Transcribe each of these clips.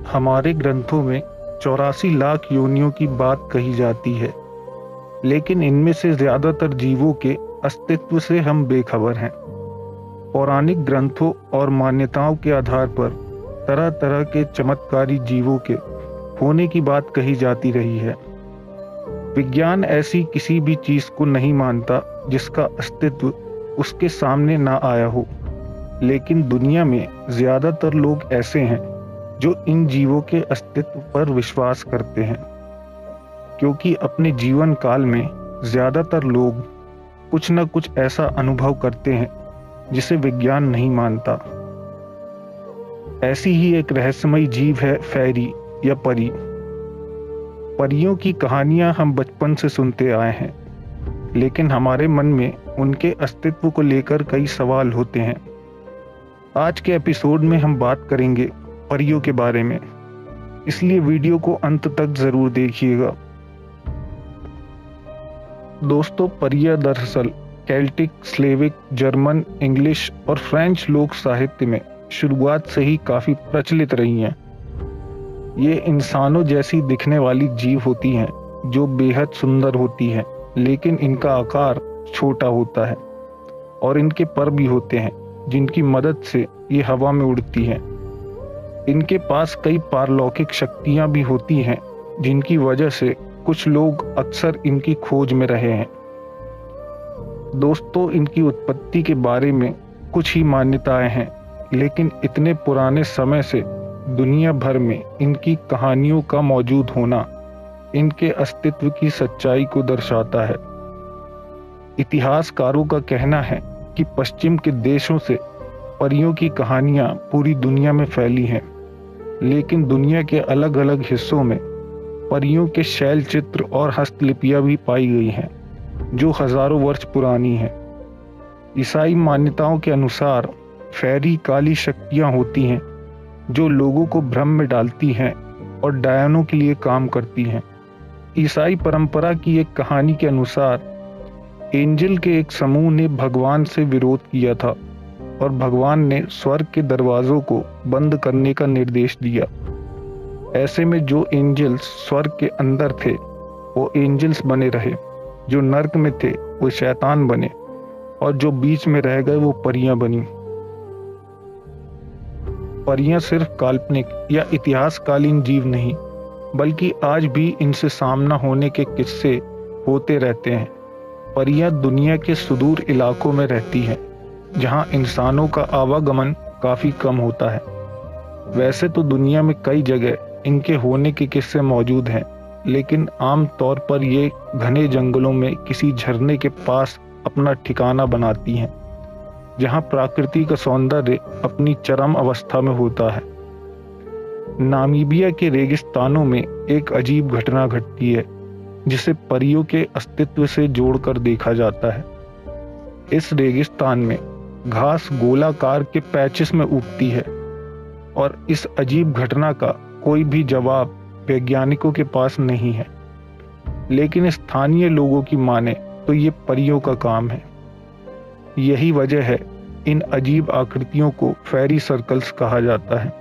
हमारे ग्रंथों में 84 लाख योनियों की बात कही जाती है, लेकिन इनमें से ज्यादातर जीवों के अस्तित्व से हम बेखबर हैं। पौराणिक ग्रंथों और मान्यताओं के आधार पर तरह तरह के चमत्कारी जीवों के होने की बात कही जाती रही है। विज्ञान ऐसी किसी भी चीज को नहीं मानता जिसका अस्तित्व उसके सामने ना आया हो, लेकिन दुनिया में ज्यादातर लोग ऐसे हैं जो इन जीवों के अस्तित्व पर विश्वास करते हैं, क्योंकि अपने जीवन काल में ज्यादातर लोग कुछ न कुछ ऐसा अनुभव करते हैं जिसे विज्ञान नहीं मानता। ऐसी ही एक रहस्यमयी जीव है फेरी या परी। परियों की कहानियां हम बचपन से सुनते आए हैं, लेकिन हमारे मन में उनके अस्तित्व को लेकर कई सवाल होते हैं। आज के एपिसोड में हम बात करेंगे परियों के बारे में, इसलिए वीडियो को अंत तक जरूर देखिएगा। दोस्तों, परियां दरअसल केल्टिक, स्लेविक, जर्मन, इंग्लिश और फ्रेंच लोक साहित्य में शुरुआत से ही काफी प्रचलित रही हैं। ये इंसानों जैसी दिखने वाली जीव होती हैं जो बेहद सुंदर होती हैं, लेकिन इनका आकार छोटा होता है और इनके पर भी होते हैं जिनकी मदद से ये हवा में उड़ती हैं। इनके पास कई पारलौकिक शक्तियां भी होती हैं, जिनकी वजह से कुछ लोग अक्सर इनकी खोज में रहे हैं। दोस्तों, इनकी उत्पत्ति के बारे में कुछ ही मान्यताएं हैं, लेकिन इतने पुराने समय से दुनिया भर में इनकी कहानियों का मौजूद होना इनके अस्तित्व की सच्चाई को दर्शाता है। इतिहासकारों का कहना है कि पश्चिम के देशों से परियों की कहानियां पूरी दुनिया में फैली हैं, लेकिन दुनिया के अलग अलग हिस्सों में परियों के शैल चित्र और हस्तलिपियां भी पाई गई हैं, जो हजारों वर्ष पुरानी हैं। ईसाई मान्यताओं के अनुसार फेरी काली शक्तियां होती हैं जो लोगों को भ्रम में डालती हैं और डायनों के लिए काम करती हैं। ईसाई परंपरा की एक कहानी के अनुसार एंजल के एक समूह ने भगवान से विरोध किया था और भगवान ने स्वर्ग के दरवाजों को बंद करने का निर्देश दिया। ऐसे में जो एंजल्स स्वर्ग के अंदर थे वो एंजल्स बने रहे, जो नर्क में थे वो शैतान बने, और जो बीच में रह गए वो परियां बनी। परियां सिर्फ काल्पनिक या इतिहासकालीन जीव नहीं, बल्कि आज भी इनसे सामना होने के किस्से होते रहते हैं। परियां दुनिया के सुदूर इलाकों में रहती हैं, जहां इंसानों का आवागमन काफी कम होता है। वैसे तो दुनिया में कई जगह इनके होने के किस्से मौजूद हैं, लेकिन आम तौर पर ये घने जंगलों में किसी झरने के पास अपना ठिकाना बनाती हैं, जहां प्रकृति का सौंदर्य अपनी चरम अवस्था में होता है। नामीबिया के रेगिस्तानों में एक अजीब घटना घटती है जिसे परियों के अस्तित्व से जोड़कर देखा जाता है। इस रेगिस्तान में घास गोलाकार के पैचेस में उगती है और इस अजीब घटना का कोई भी जवाब वैज्ञानिकों के पास नहीं है, लेकिन स्थानीय लोगों की माने तो ये परियों का काम है। यही वजह है इन अजीब आकृतियों को फेरी सर्कल्स कहा जाता है।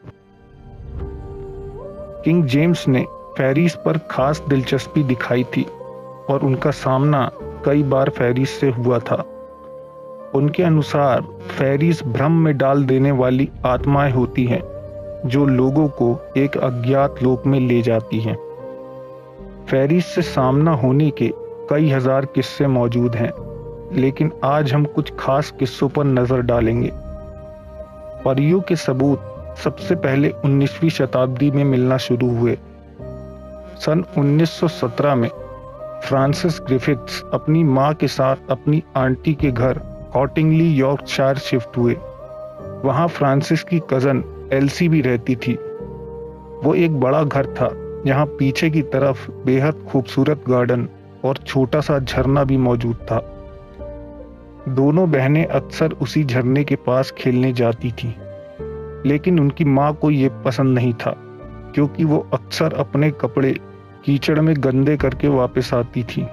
किंग जेम्स ने फेरीज पर खास दिलचस्पी दिखाई थी और उनका सामना कई बार फेरीज से हुआ था। उनके अनुसार फेरीज भ्रम में डाल देने वाली आत्माएं होती हैं जो लोगों को एक अज्ञात लोक में ले जाती हैं। फेरीज से सामना होने के कई हजार किस्से मौजूद हैं, लेकिन आज हम कुछ खास किस्सों पर नजर डालेंगे। परियों के सबूत सबसे पहले 19वीं शताब्दी में मिलना शुरू हुए। सन 1917 में फ्रांसिस ग्रिफिथ्स अपनी मां के साथ अपनी आंटी के घर कॉटिंगली, यॉर्कशायर शिफ्ट हुए। वहां फ्रांसिस की कजन एल्सी भी रहती थी। वो एक बड़ा घर था जहां पीछे की तरफ बेहद खूबसूरत गार्डन और छोटा सा झरना भी मौजूद था। दोनों बहनें अक्सर उसी झरने के पास खेलने जाती थीं, लेकिन उनकी मां को ये पसंद नहीं था, क्योंकि वो अक्सर अपने कपड़े कीचड़ में गंदे करके वापस आती थी।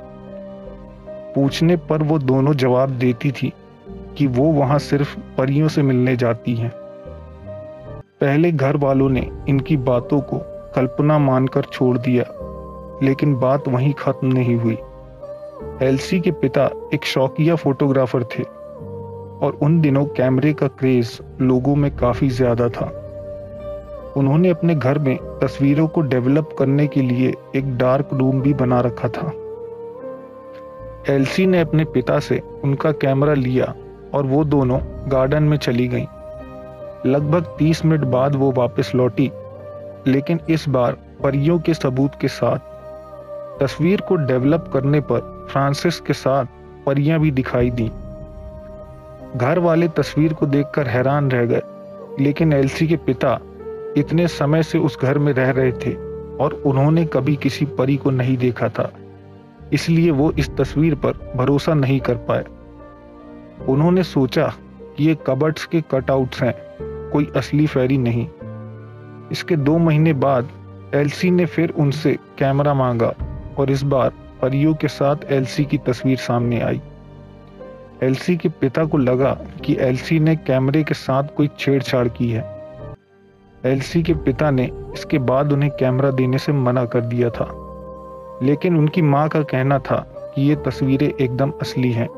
पूछने पर वो दोनों जवाब देती थी कि वो वहां सिर्फ परियों से मिलने जाती हैं। पहले घर वालों ने इनकी बातों को कल्पना मानकर छोड़ दिया, लेकिन बात वहीं खत्म नहीं हुई। एल्सी के पिता एक शौकिया फोटोग्राफर थे और उन दिनों कैमरे का क्रेज लोगों में काफी ज्यादा था। उन्होंने अपने घर में तस्वीरों को डेवलप करने के लिए एक डार्क रूम भी बना रखा था। एल्सी ने अपने पिता से उनका कैमरा लिया और वो दोनों गार्डन में चली गईं। लगभग 30 मिनट बाद वो वापस लौटी, लेकिन इस बार परियों के सबूत के साथ। तस्वीर को डेवलप करने पर फ्रांसिस के साथ परियां भी दिखाई दी। घर वाले तस्वीर को देखकर हैरान रह गए, लेकिन एल्सी के पिता इतने समय से उस घर में रह रहे थे और उन्होंने कभी किसी परी को नहीं देखा था, इसलिए वो इस तस्वीर पर भरोसा नहीं कर पाए। उन्होंने सोचा कि ये कबर्ड्स के कटआउट्स हैं, कोई असली फेरी नहीं। इसके 2 महीने बाद एल्सी ने फिर उनसे कैमरा मांगा और इस बार परियों के साथ एल्सी की तस्वीर सामने आई। एल्सी के पिता को लगा कि एल्सी ने कैमरे के साथ कोई छेड़छाड़ की है। एल्सी के पिता ने इसके बाद उन्हें कैमरा देने से मना कर दिया था, लेकिन उनकी मां का कहना था कि ये तस्वीरें एकदम असली हैं।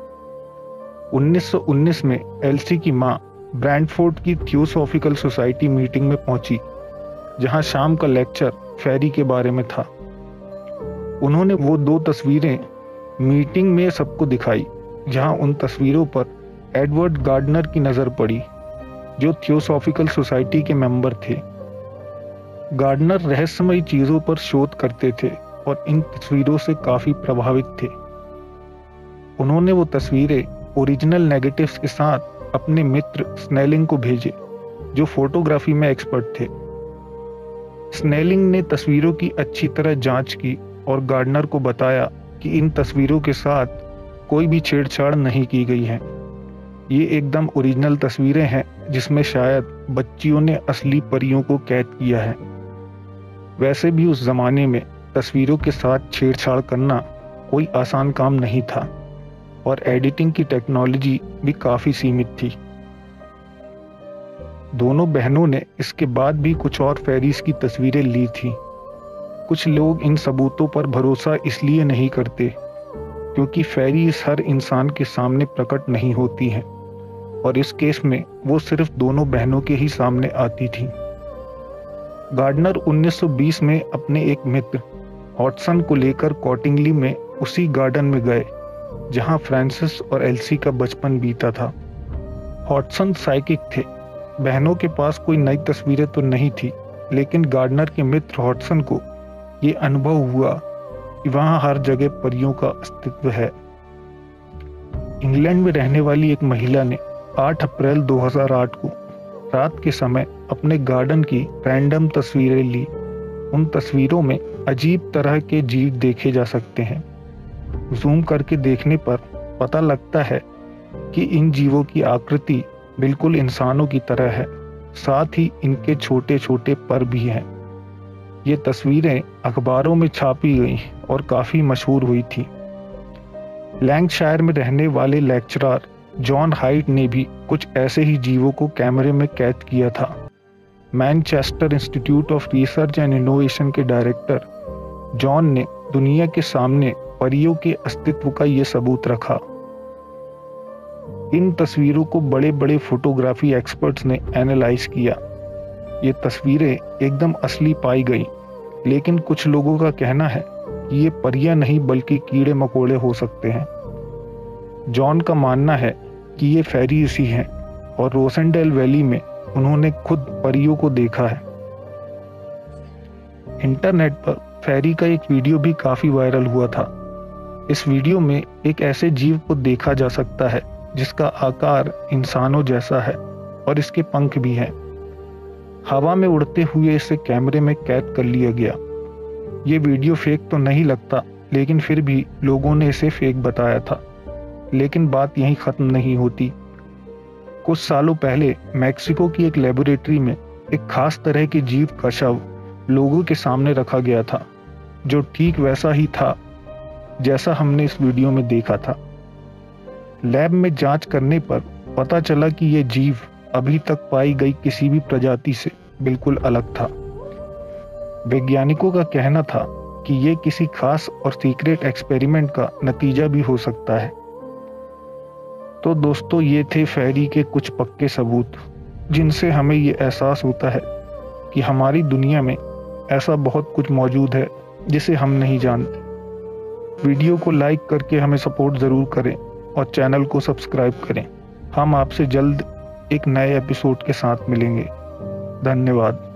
1919 में एल्सी की मां ब्रैंडफोर्ड की थियोसॉफिकल सोसाइटी मीटिंग में पहुंची, जहां शाम का लेक्चर फेरी के बारे में था। उन्होंने वो 2 तस्वीरें मीटिंग में सबको दिखाई, जहां उन तस्वीरों पर एडवर्ड गार्डनर की नजर पड़ी, जो थियोसॉफिकल सोसाइटी के मेंबर थे। गार्डनर रहस्यमयी चीजों पर शोध करते थे और इन तस्वीरों से काफी प्रभावित थे। उन्होंने वो तस्वीरें ओरिजिनल नेगेटिव्स के साथ अपने मित्र स्नेलिंग को भेजे, जो फोटोग्राफी में एक्सपर्ट थे। स्नेलिंग ने तस्वीरों की अच्छी तरह जांच की और गार्डनर को बताया कि इन तस्वीरों के साथ कोई भी छेड़छाड़ नहीं की गई है। ये एकदम ओरिजिनल तस्वीरें हैं, जिसमें शायद बच्चियों ने असली परियों को कैद किया है। वैसे भी उस जमाने में तस्वीरों के साथ छेड़छाड़ करना कोई आसान काम नहीं था और एडिटिंग की टेक्नोलॉजी भी काफी सीमित थी। दोनों बहनों ने इसके बाद भी कुछ और फेरीज की तस्वीरें ली थी। कुछ लोग इन सबूतों पर भरोसा इसलिए नहीं करते क्योंकि फेरीज हर इंसान के सामने प्रकट नहीं होती हैं, और इस केस में वो सिर्फ दोनों बहनों के ही सामने आती थी। गार्डनर 1920 में अपने एक मित्र हॉटसन को लेकर कॉटिंगली में उसी गार्डन में गए जहां फ्रांसिस और एल्सी का बचपन बीता था। हॉटसन साइकिक थे। बहनों के पास कोई नई तस्वीरें तो नहीं थी, लेकिन गार्डनर के मित्र हॉटसन को ये अनुभव हुआ कि वहां हर जगह परियों का अस्तित्व है। इंग्लैंड में रहने वाली एक महिला ने 8 अप्रैल 2008 को रात के समय अपने गार्डन की रैंडम तस्वीरें ली। उन तस्वीरों में अजीब तरह के जीव देखे जा सकते हैं। जूम करके देखने पर पता लगता है कि इन जीवों की आकृति बिल्कुल इंसानों की तरह है, साथ ही इनके छोटे छोटे पर भी हैं। ये तस्वीरें अखबारों में छापी गई और काफी मशहूर हुई थी। लैंकशायर में रहने वाले लेक्चरर जॉन हाइट ने भी कुछ ऐसे ही जीवों को कैमरे में कैद किया था। Manchester Institute of Research and Innovation के डायरेक्टर जॉन ने दुनिया के सामने परियों के अस्तित्व का ये सबूत रखा। इन तस्वीरों को बड़े बड़े फोटोग्राफी एक्सपर्ट्स ने एनालाइज किया। ये तस्वीरें एकदम असली पाई गई, लेकिन कुछ लोगों का कहना है कि ये परियां नहीं बल्कि कीड़े मकोड़े हो सकते हैं। जॉन का मानना है कि ये फेरीज ही हैं और रोसेंडेल वैली में उन्होंने खुद परियों को देखा है। इंटरनेट पर फेरी का एक वीडियो भी काफी वायरल हुआ था। इस वीडियो में एक ऐसे जीव को देखा जा सकता है जिसका आकार इंसानों जैसा है और इसके पंख भी हैं। हवा में उड़ते हुए इसे कैमरे में कैद कर लिया गया। ये वीडियो फेक तो नहीं लगता, लेकिन फिर भी लोगों ने इसे फेक बताया था। लेकिन बात यहीं खत्म नहीं होती। कुछ सालों पहले मैक्सिको की एक लेबोरेटरी में एक खास तरह के जीव का शव लोगों के सामने रखा गया था, जो ठीक वैसा ही था जैसा हमने इस वीडियो में देखा था। लैब में जांच करने पर पता चला कि ये जीव अभी तक पाई गई किसी भी प्रजाति से बिल्कुल अलग था। वैज्ञानिकों का कहना था कि ये किसी खास और सीक्रेट एक्सपेरिमेंट का नतीजा भी हो सकता है। तो दोस्तों, ये थे फेरी के कुछ पक्के सबूत, जिनसे हमें ये एहसास होता है कि हमारी दुनिया में ऐसा बहुत कुछ मौजूद है जिसे हम नहीं जानते। वीडियो को लाइक करके हमें सपोर्ट ज़रूर करें और चैनल को सब्सक्राइब करें। हम आपसे जल्द एक नए एपिसोड के साथ मिलेंगे। धन्यवाद।